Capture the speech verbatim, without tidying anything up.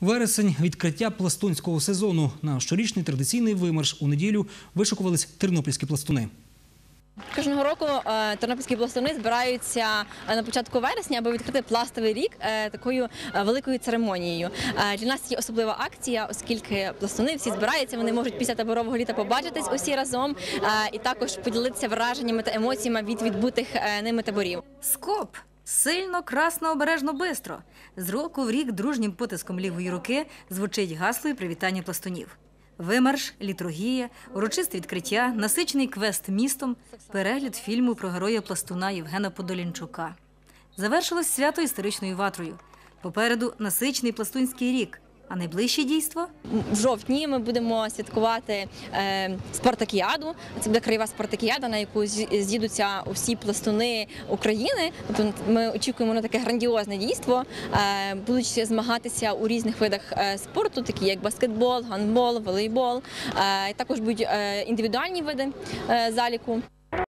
Вересень – відкриття пластунського сезону. На щорічний традиційний вимарш у неділю вишикувались тернопільські пластуни. Кожного року тернопільські пластуни збираються на початку вересня, аби відкрити пластовий рік такою великою церемонією. Для нас є особлива акція, оскільки пластуни всі збираються, вони можуть після таборового літа побачитись усі разом і також поділитися враженнями та емоціями від відбутих ними таборів. Скоп! Сильно, красно, обережно, бистро. З року в рік дружнім потиском лівої руки звучить гасло і привітання пластунів. Вимарш, літургія, урочисте відкриття, насичений квест містом, перегляд фільму про героя пластуна Євгена Подолянчука. Завершилось свято історичною ватрою. Попереду насичений пластунський рік. А найближче дійство? В жовтні ми будемо святкувати е, спартакіаду. Це буде краєва спартакіада, на яку з'їдуться усі пластуни України. Тобто ми очікуємо на таке грандіозне дійство. Е, будуть змагатися у різних видах е, спорту, такі як баскетбол, гандбол, волейбол. Е, також будуть е, індивідуальні види е, заліку.